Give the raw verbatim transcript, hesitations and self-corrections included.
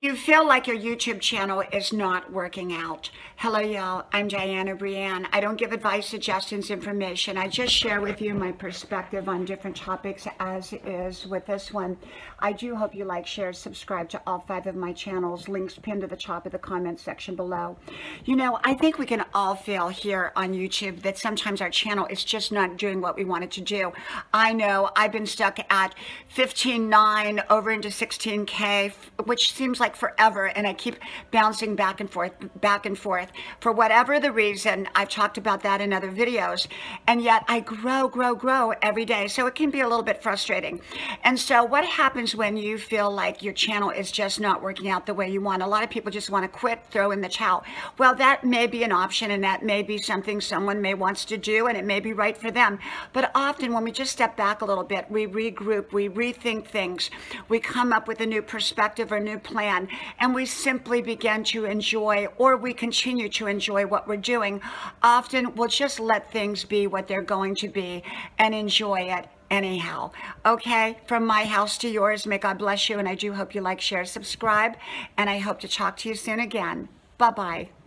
You feel like your YouTube channel is not working out. Hello, y'all. I'm Diana Brienne. I don't give advice, suggestions, information. I just share with you my perspective on different topics, as is with this one. I do hope you like, share, subscribe to all five of my channels. Links pinned to the top of the comment section below. You know, I think we can all feel here on YouTube that sometimes our channel is just not doing what we want it to do. I know I've been stuck at fifteen nine over into sixteen K, which seems like forever, and I keep bouncing back and forth, back and forth. For whatever the reason, I've talked about that in other videos, and yet I grow, grow, grow every day, so it can be a little bit frustrating. And so what happens when you feel like your channel is just not working out the way you want? A lot of people just want to quit, throw in the towel. Well, that may be an option, and that may be something someone may wants to do, and it may be right for them. But often when we just step back a little bit, we regroup, we rethink things, we come up with a new perspective or new plan, and we simply begin to enjoy, or we continue to enjoy what we're doing. Often we'll just let things be what they're going to be and enjoy it anyhow. Okay, from my house to yours, may God bless you, and I do hope you like, share, subscribe, and I hope to talk to you soon again. Bye-bye.